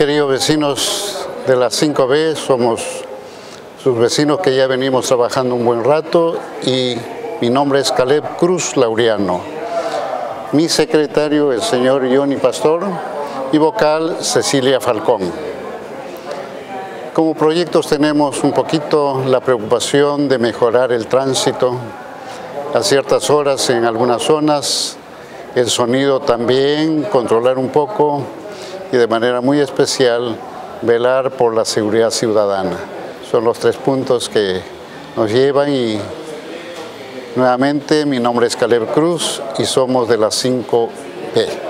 queridos vecinos de la 5B, somos sus vecinos que ya venimos trabajando un buen rato y mi nombre es Caleb Cruz Laureano. Mi secretario, el señor Johnny Pastor, y vocal Cecilia Falcón. Como proyectos tenemos un poquito la preocupación de mejorar el tránsito a ciertas horas en algunas zonas, el sonido también, controlar un poco y de manera muy especial velar por la seguridad ciudadana. Son los 3 puntos que nos llevan y nuevamente mi nombre es Caleb Cruz y somos de la 5B.